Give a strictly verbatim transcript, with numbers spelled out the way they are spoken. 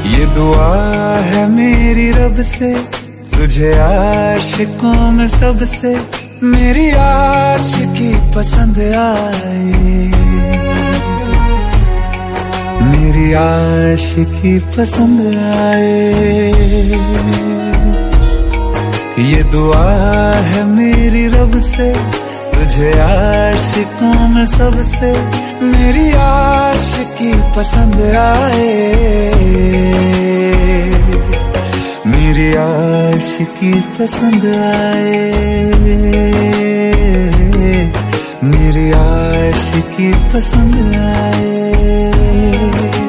ये दुआ है मेरी रब से, तुझे आशिकों में सबसे मेरी आशिकी पसंद आए, मेरी आशिकी पसंद आए। ये दुआ है मेरी रब से, तुझे आशिकों में सबसे मेरी आशिकी पसंद आए, मेरी आशिकी पसंद आए, मेरी आशिकी पसंद आए।